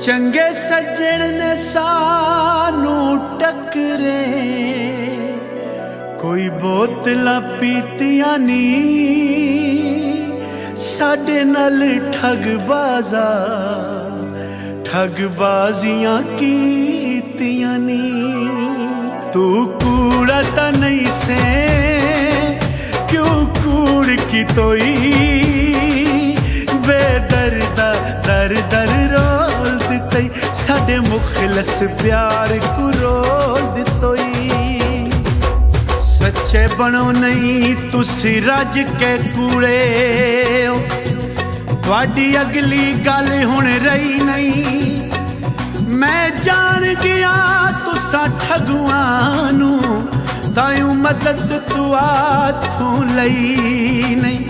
चंगे सज्जन ने सानू टकरे, कोई बोतला पीतियां नी, साडे नाल ठगबाजियां कीतियां नी। तू कूड़ा ता नहीं से क्यों कूड़ की तोई, बेदर्दा दर दर रोल दितई, साडे मुखलस प्यार को रोल दितोई। सच्चे बनो नहीं तुसी रज के कूड़े, तुहाडी अगली गल हुण रही नहीं। मैं जान गया तुसा ठगुआं नू, तायूं मदद तू हाथों लई नहीं।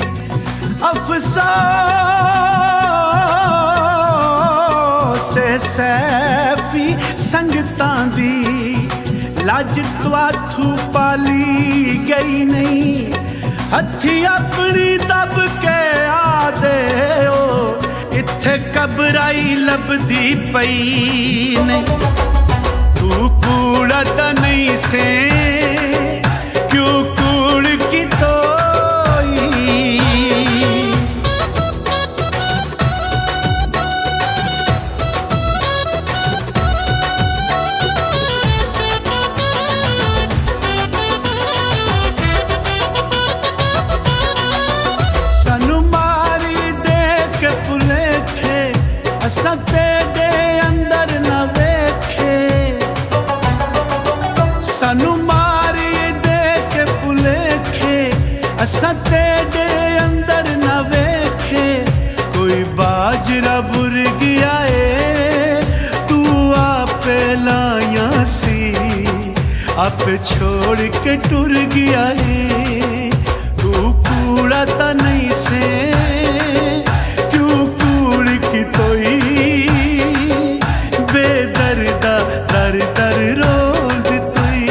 अफसोस सैफी संगतां दी, लाज तू पाली गई नहीं। हथी अपनी दब के आदे ओ, इत्थे कबराई लभदी पई नहीं। तू कूड़ा ता नहीं से क्यों कूड़ की तोई। सानू मारी दे के भुलेखे, असां तेरे अंदर न वेखे। सानू मारी दे के भुलेखे, असां तेरे अंदर न वेखे। कोई बाजरा बुर गया है, तू आपे लाया सी, आप छोड़ के टुर गया है। तू कूड़ा ता नहीं से क्यों कूड़ की तोई, बेदर्दा दर दर रोल दितोई।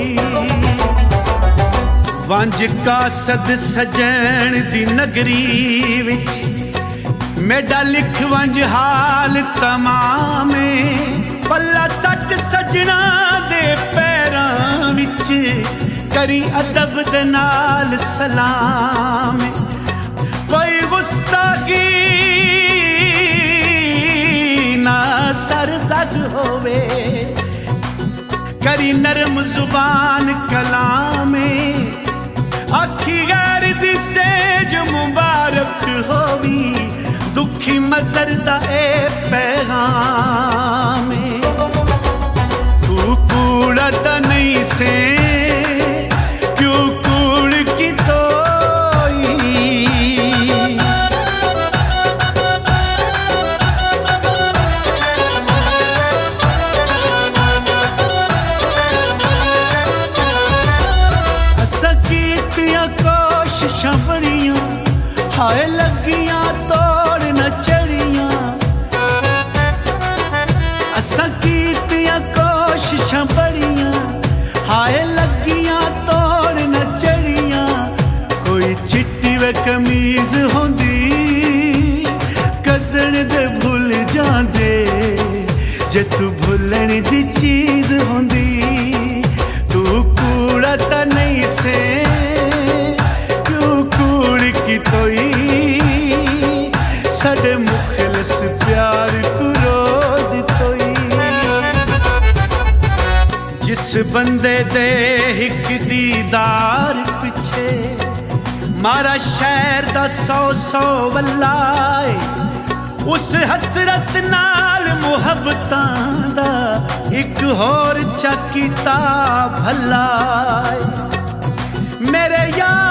वंज कासद सजन दी नगरी विच, मेरा लिख वंज हाल तमामे। पल्ला सट सजना दे पैरां विच, करी अदब दे नाल सलाम। कोई गुस्ताखी ना सरजद होवे, करी नरम जुबान कलामे। आखी गैर दी सेज मुबारक होवी, दुखी मजर दा ए पैगाम। तू कूड़ा ता नहीं से क्यों कूड़ की तोई। असां कीतियां कोशिशां बड़ियां, हाय लगियां तोड़ न चढ़ियां। असां कीतियां कोशिशां बड़ियां, हाय लगियां तोड़ न चढ़ियां। कोई चिट्टी वे कमीज होंदी, कदन दे भुल जांदे, जे तू भुलन दी चीज होंदी। तू कूड़ा ता नहीं से क्यों कूड़ की तोई, साडे मुखलस प्यार को रोल दितोई। जिस बंदे दे हिक दीदार पिछे, मारा शहर दा 100 वल्लाए। उस हसरत नाल मुहब्बतां दा एक होर चकीता भलाए। मेरे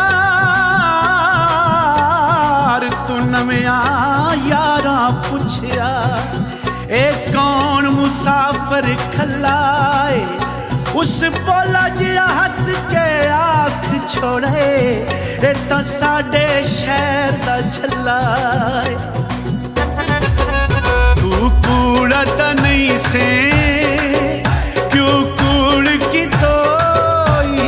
यार तू नवियां यारां पुछया, ए कौन मुसाफिर खलाए। उस बोला जिया हस के आँख छोड़े, ए तां साडे शहर दा झल्लाए। तू कूड़ा ता नहीं से क्यों कूड़ की तोई।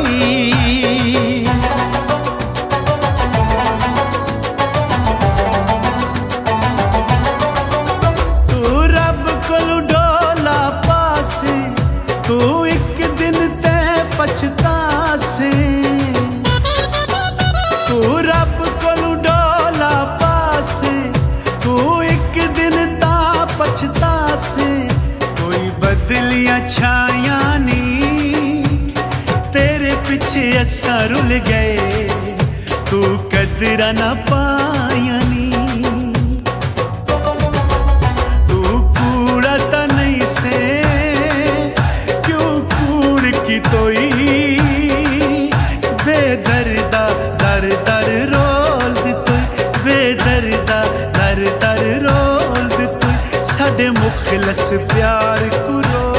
कोलू डोला पासे तू एक दिन ते पछतासे। तू रब कोलू डोला पासे तू एक दिन ता पछतासे। कोई बदलियां छाया नी तेरे पीछे असा रुल गए तू कदरा ना पाया नी। तू कूड़ा ता नहीं से क्यों कूड़ की तोई बेदर्दा दर दर रोल दितोई बेदर्दा दर दर रोल दितोई साडे मुखलस प्यार को।